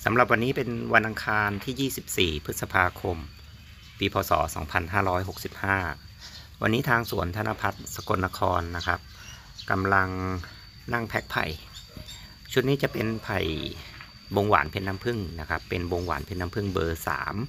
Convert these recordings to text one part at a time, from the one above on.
สำหรับวันนี้เป็นวันอังคารที่ 24 พฤษภาคม ปีพศ 2565 วันนี้ทางสวนธนพัฒน์สกลนครนะครับกำลังนั่งแพ็คไผ่ชุดนี้จะเป็นไผ่บงหวานเพชรน้ำผึ้งนะครับเป็นบงหวานเพชรน้ำผึ้งเบอร์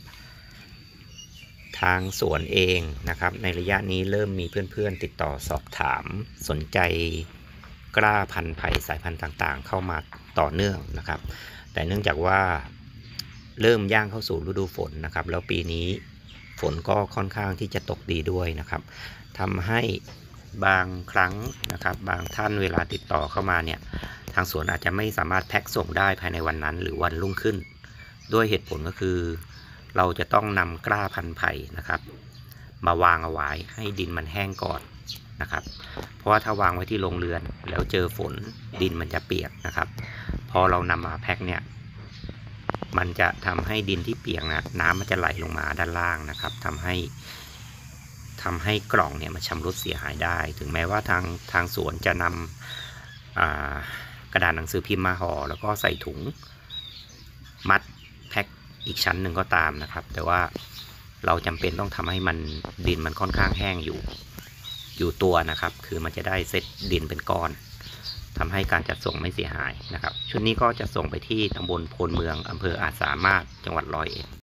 3ทางสวนเองนะครับในระยะนี้เริ่มมีเพื่อนๆติดต่อสอบถามสนใจกล้าพันธุ์ไผ่สายพันธุ์ต่างๆเข้ามาต่อเนื่องนะครับแต่เนื่องจากว่าเริ่มย่างเข้าสู่ฤดูฝนนะครับแล้วปีนี้ฝนก็ค่อนข้างที่จะตกดีด้วยนะครับทำให้บางครั้งนะครับบางท่านเวลาติดต่อเข้ามาเนี่ยทางสวนอาจจะไม่สามารถแพ็คส่งได้ภายในวันนั้นหรือวันรุ่งขึ้นด้วยเหตุผลก็คือเราจะต้องนำกล้าพันธุ์ไผ่นะครับมาวางเอาไว้ให้ดินมันแห้งก่อนนะครับเพราะว่าถ้าวางไว้ที่โรงเรือนแล้วเจอฝนดินมันจะเปียกนะครับพอเรานำมาแพ็คเนี่ยมันจะทำให้ดินที่เปียกนะน้ำมันจะไหลลงมาด้านล่างนะครับทำให้กล่องเนี่ยมันชำรุดเสียหายได้ถึงแม้ว่าทางสวนจะนำกระดาษหนังสือพิมพ์มาห่อแล้วก็ใส่ถุงมัดแพ็คอีกชั้นหนึ่งก็ตามนะครับแต่ว่าเราจำเป็นต้องทำให้มันดินมันค่อนข้างแห้งอยู่ตัวนะครับคือมันจะได้เซตดินเป็นก้อนทำให้การจัดส่งไม่เสียหายนะครับชุดนี้ก็จะส่งไปที่ตำบลโพนเมืองอำเภออาจสามารถจังหวัด101